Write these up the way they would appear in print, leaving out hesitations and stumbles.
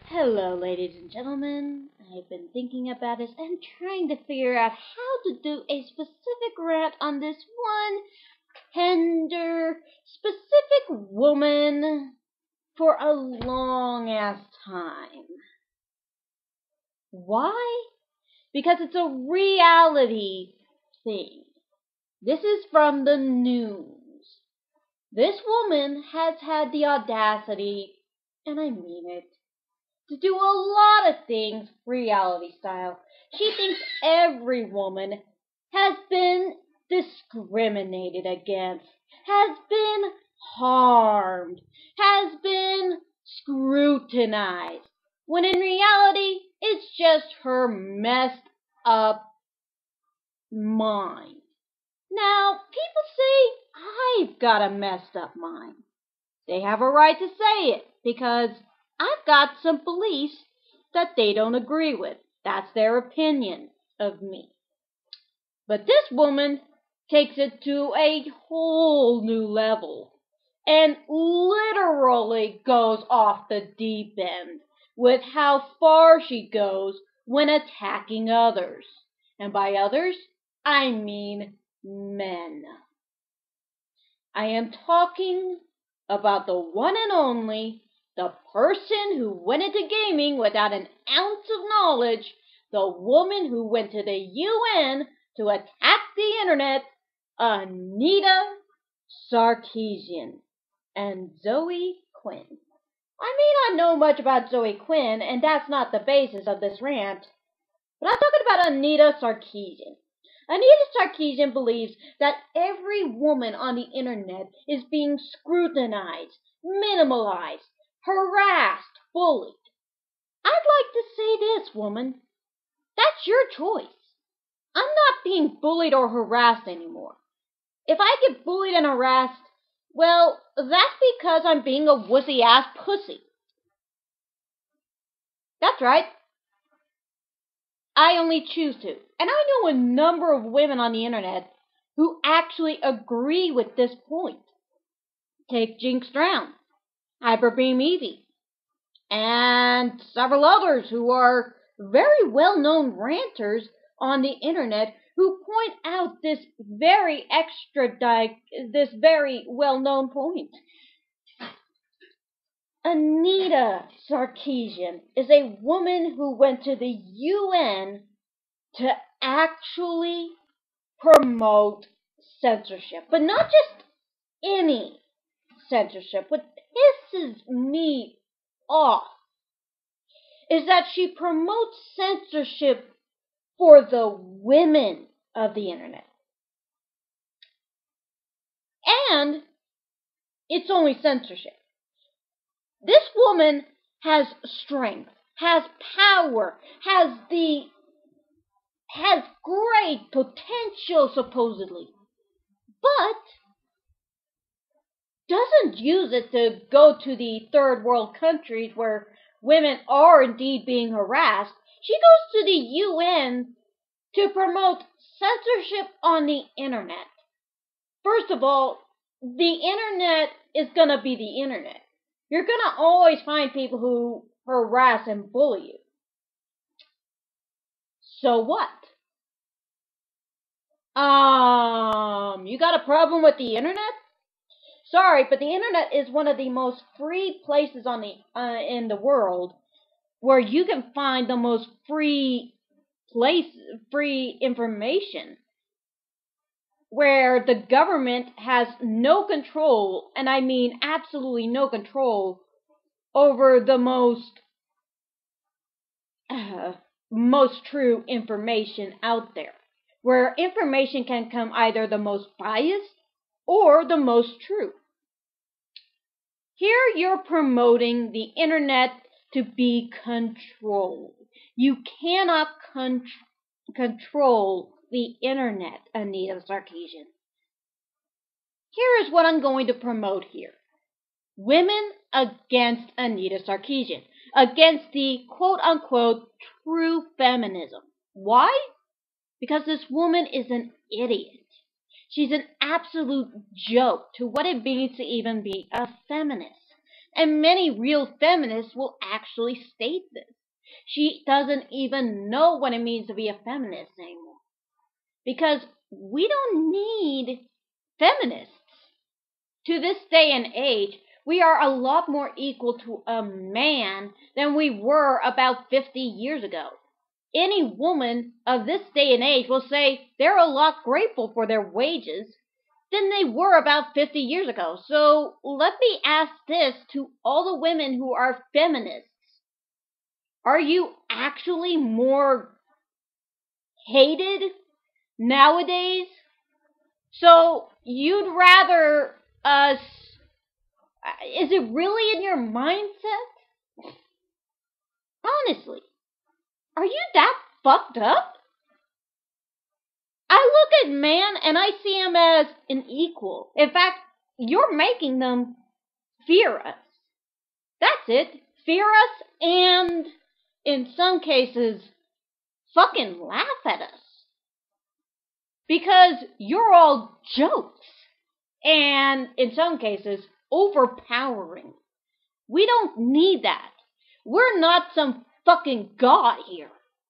Hello, ladies and gentlemen. I've been thinking about this and trying to figure out how to do a specific rant on this one tender, specific woman for a long ass time. Why? Because it's a reality thing. This is from the news. This woman has had the audacity, and I mean it, to do a lot of things reality style. She thinks every woman has been discriminated against, has been harmed, has been scrutinized, when in reality it's just her messed up mind. Now, people say I've got a messed up mind. They have a right to say it because I've got some beliefs that they don't agree with. That's their opinion of me. But this woman takes it to a whole new level and literally goes off the deep end with how far she goes when attacking others. And by others, I mean men. I am talking about the one and only, the person who went into gaming without an ounce of knowledge, the woman who went to the UN to attack the internet, Anita Sarkeesian and Zoe Quinn. I may not know much about Zoe Quinn, and that's not the basis of this rant, but I'm talking about Anita Sarkeesian. Anita Sarkeesian believes that every woman on the internet is being scrutinized, minimalized, harassed, bullied. I'd like to say this, woman. That's your choice. I'm not being bullied or harassed anymore. If I get bullied and harassed, well, that's because I'm being a wussy-ass pussy. That's right. I only choose to. And I know a number of women on the internet who actually agree with this point. Take Jinx Drown, Hyperbeam Evie, and several others who are very well-known ranters on the internet who point out this very well-known point. Anita Sarkeesian is a woman who went to the UN to actually promote censorship, but not just any censorship. What pisses me off is that she promotes censorship for the women of the internet. And it's only censorship. This woman has strength, has power, has great potential supposedly, but doesn't use it to go to the third world countries where women are indeed being harassed. She goes to the UN to promote censorship on the internet. First of all, the internet is going to be the internet. You're going to always find people who harass and bully you. So what? You got a problem with the internet? Sorry, but the internet is one of the most free places in the world where you can find the most free information, where the government has no control, and I mean absolutely no control, over the most true information out there, where information can come either the most biased or the most true. Here you're promoting the internet to be controlled. You cannot control the internet, Anita Sarkeesian. Here is what I'm going to promote here. Women against Anita Sarkeesian, against the quote-unquote true feminism. Why? Because this woman is an idiot. She's an absolute joke to what it means to even be a feminist. And many real feminists will actually state this. She doesn't even know what it means to be a feminist anymore. Because we don't need feminists. To this day and age, we are a lot more equal to a man than we were about 50 years ago. Any woman of this day and age will say they're a lot grateful for their wages than they were about 50 years ago. So let me ask this to all the women who are feminists. Are you actually more hated nowadays? So you'd rather us... Is it really in your mindset? Honestly, are you that fucked up? I look at man and I see him as an equal. In fact, you're making them fear us. That's it. Fear us and, in some cases, fucking laugh at us. Because you're all jokes. And, in some cases, overpowering. We don't need that. We're not some fucking god here.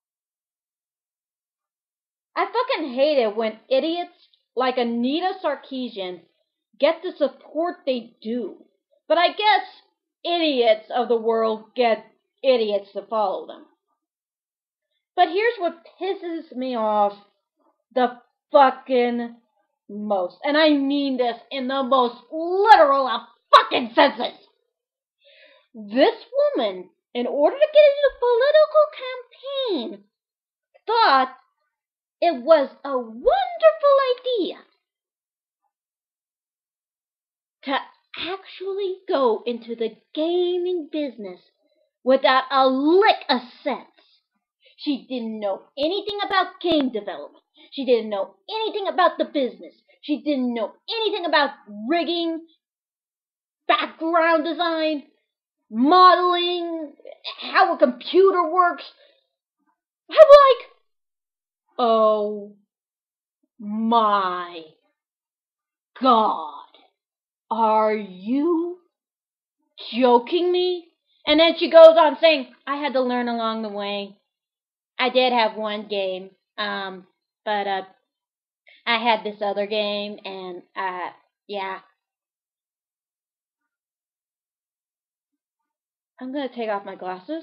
I fucking hate it when idiots like Anita Sarkeesian get the support they do. But I guess idiots of the world get idiots to follow them. But here's what pisses me off the fucking most. And I mean this in the most literal of fucking senses. This woman, in order to get into the political campaign, thought it was a wonderful idea to actually go into the gaming business without a lick of sense. She didn't know anything about game development. She didn't know anything about the business. She didn't know anything about rigging, background design, modeling, how a computer works. I'm like, oh my God, are you joking me? And then she goes on saying, I had to learn along the way. I did have one game, but I had this other game, and yeah. I'm gonna take off my glasses.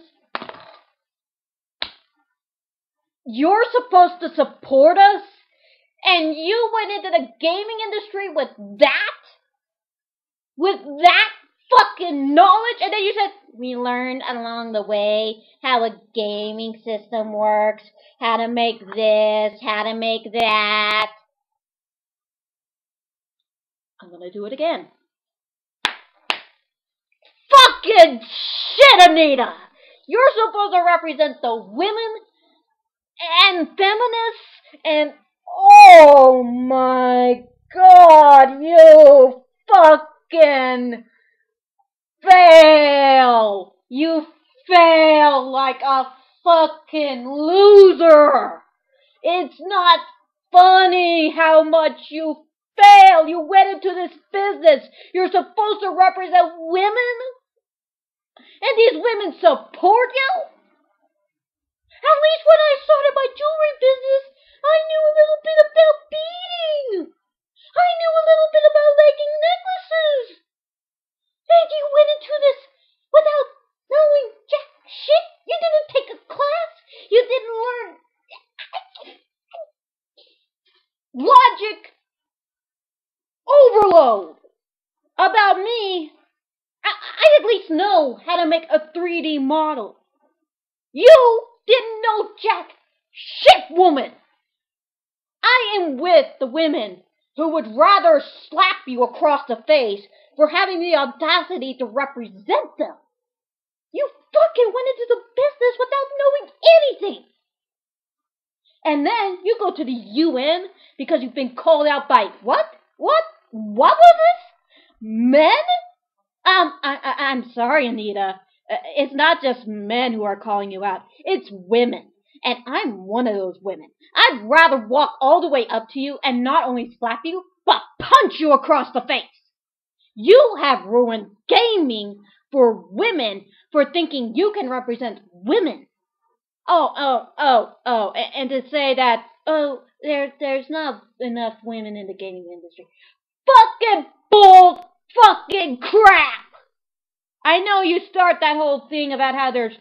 You're supposed to support us, and you went into the gaming industry with that fucking knowledge, and then you said, we learned along the way how a gaming system works, how to make this, how to make that. I'm gonna do it again. Fucking shit, Anita! You're supposed to represent the women and feminists, and oh my God, you fucking fail! You fail like a fucking loser! It's not funny how much you fail! You went into this business! You're supposed to represent women? And these women support you? At least when I started my jewelry business, I knew a little bit about beading. I knew a little bit about making necklaces. And you went into this without knowing jack shit. You didn't take a class. You didn't learn logic overload. About me, I at least know how to make a 3D model. You didn't know jack shit, woman. I am with the women who would rather slap you across the face for having the audacity to represent them. You fucking went into the business without knowing anything. And then you go to the UN because you've been called out by what? What was this? Men? I'm sorry, Anita. It's not just men who are calling you out. It's women. And I'm one of those women. I'd rather walk all the way up to you and not only slap you, but punch you across the face. You have ruined gaming for women for thinking you can represent women. And to say that, there's not enough women in the gaming industry. Fucking bull fucking crap! I know you start that whole thing about how there's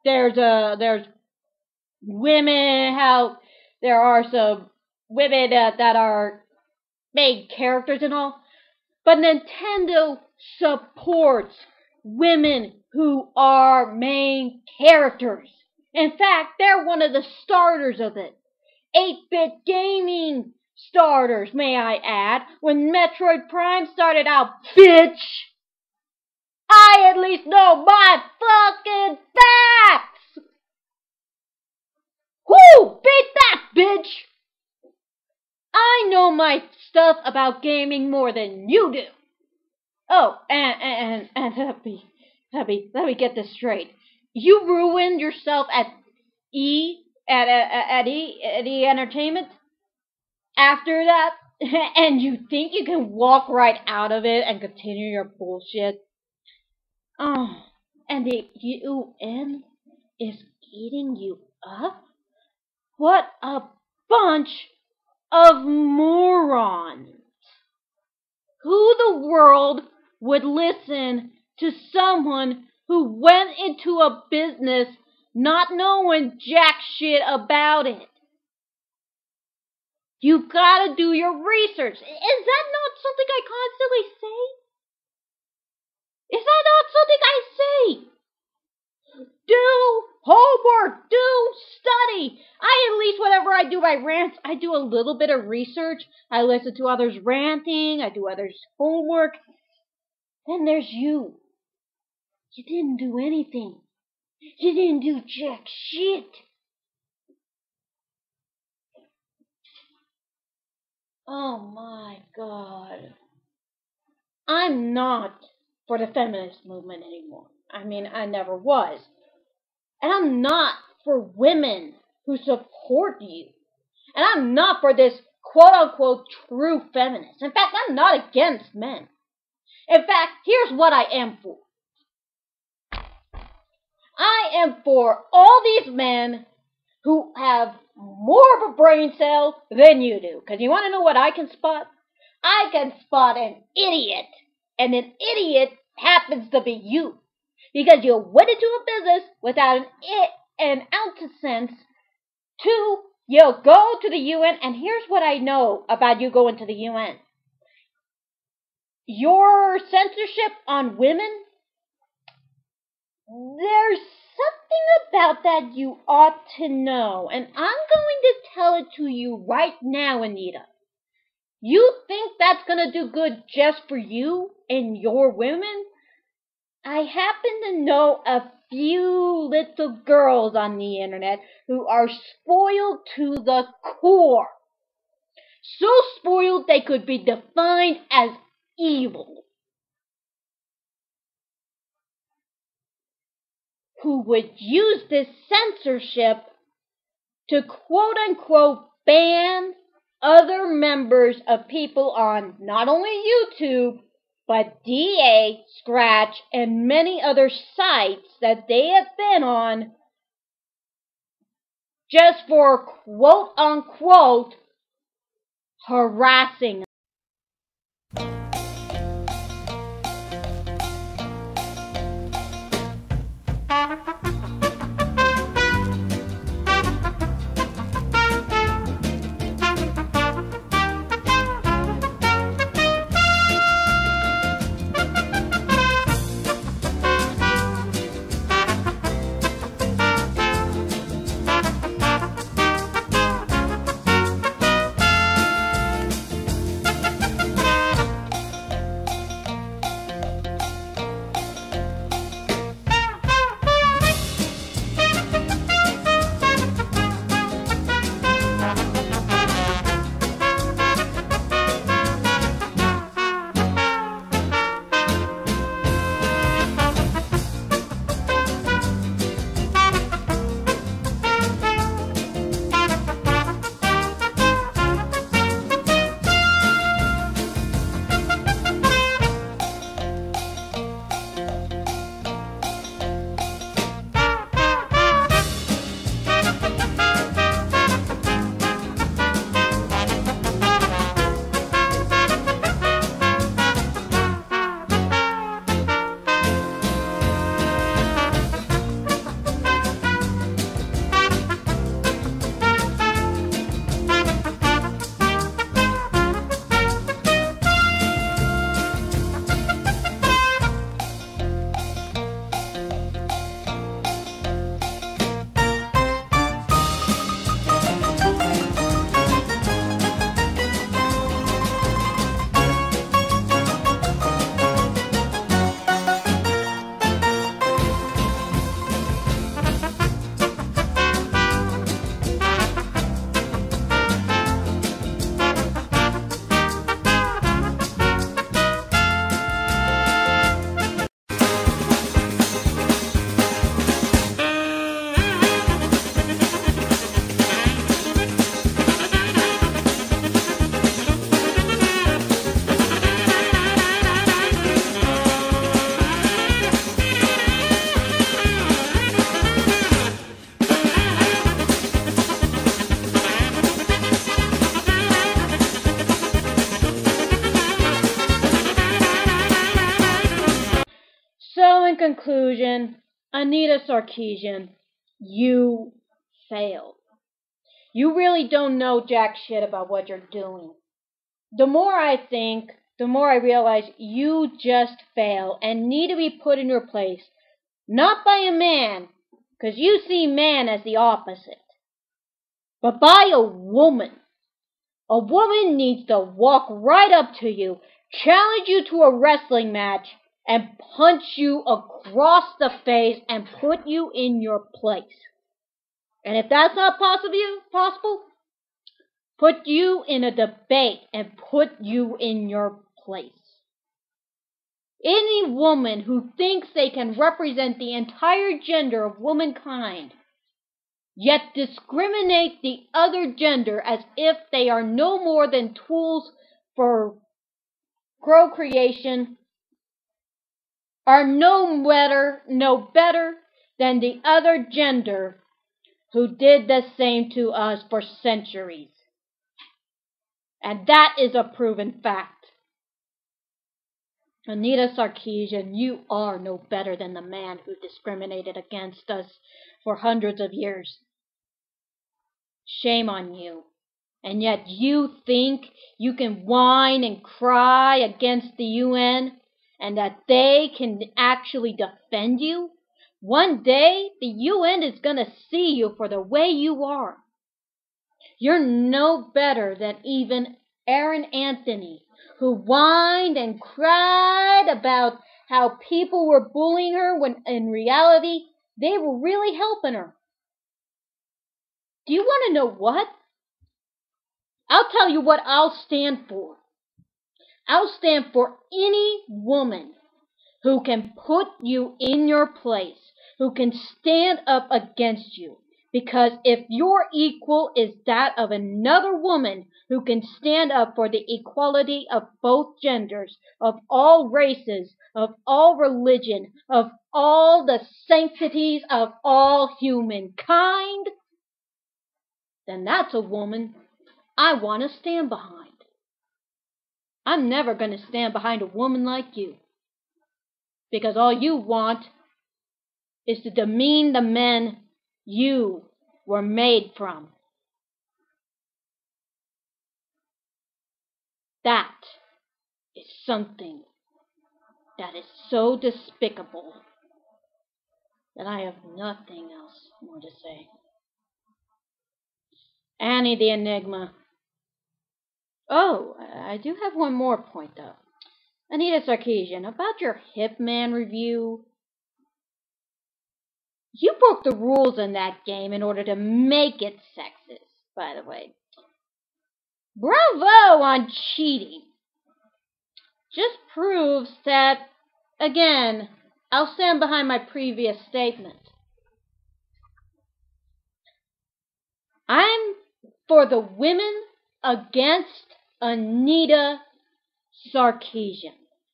women, how there are some women that are main characters and all, but Nintendo supports women who are main characters. In fact, they're one of the starters of it. 8-bit gaming starters, may I add. When Metroid Prime started out, bitch! I at least know my fucking facts! Whoo! Beat that, bitch! I know my stuff about gaming more than you do. Oh, and let me get this straight. You ruined yourself at E Entertainment after that, and you think you can walk right out of it and continue your bullshit? Oh, and the UN is eating you up? What a bunch of morons! Who the world would listen to someone who went into a business not knowing jack shit about it? You gotta do your research. Is that not something I constantly say? Is that not something I say? Do homework, do study. At least whenever I do my rants, I do a little bit of research. I listen to others ranting, I do others' homework. Then there's you. You didn't do anything. You didn't do jack shit. Oh my God. I'm not for the feminist movement anymore. I mean, I never was. And I'm not for women who support you. And I'm not for this quote-unquote true feminist. In fact, I'm not against men. In fact, here's what I am for. I am for all these men who have more of a brain cell than you do. Because you want to know what I can spot? I can spot an idiot. And an idiot happens to be you. Because you went into a business without an ounce of sense. 2, you go to the UN, and here's what I know about you going to the UN. Your censorship on women, there's something about that you ought to know, and I'm going to tell it to you right now, Anita. You think that's going to do good just for you and your women? I happen to know a few little girls on the internet who are spoiled to the core. So spoiled they could be defined as evil. Who would use this censorship to quote-unquote ban other members of people on not only YouTube, but DA, Scratch, and many other sites that they have been on just for quote-unquote harassing. conclusion, Anita Sarkeesian, you failed. You really don't know jack shit about what you're doing. The more I think, the more I realize you just fail and need to be put in your place, not by a man, because you see man as the opposite, but by a woman. A woman needs to walk right up to you, challenge you to a wrestling match, and punch you across the face and put you in your place. And if that's not possible, put you in a debate and put you in your place. Any woman who thinks they can represent the entire gender of womankind, yet discriminate the other gender as if they are no more than tools for procreation, are no better than the other gender who did the same to us for centuries. And that is a proven fact. Anita Sarkeesian, you are no better than the man who discriminated against us for hundreds of years. Shame on you. And yet you think you can whine and cry against the UN and that they can actually defend you? One day, the UN is going to see you for the way you are. You're no better than even Aaron Anthony, who whined and cried about how people were bullying her when in reality, they were really helping her. Do you want to know what? I'll tell you what I'll stand for. I'll stand for any woman who can put you in your place, who can stand up against you. Because if your equal is that of another woman who can stand up for the equality of both genders, of all races, of all religion, of all the sanctities of all humankind, then that's a woman I want to stand behind. I'm never going to stand behind a woman like you. Because all you want is to demean the men you were made from. That is something that is so despicable that I have nothing else more to say. Annie the Enigma. Oh, I do have one more point though. Anita Sarkeesian, about your Hitman review. You broke the rules in that game in order to make it sexist, by the way. Bravo on cheating. Just proves that, again, I'll stand behind my previous statement. I'm for the women against Anita Sarkeesian.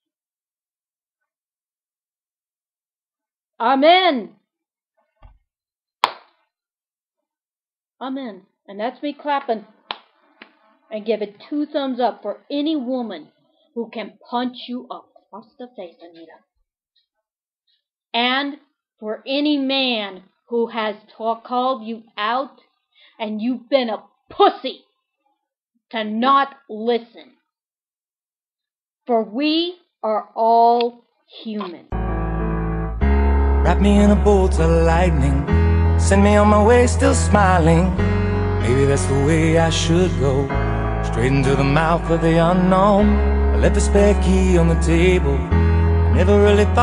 Amen. Amen. And that's me clapping and give it 2 thumbs up for any woman who can punch you across the face, Anita. And for any man who has called you out and you've been a pussy to not listen. For we are all human. Wrap me in a bolt of lightning, send me on my way still smiling. Maybe that's the way I should go, straight into the mouth of the unknown. I left the spare key on the table, I never really thought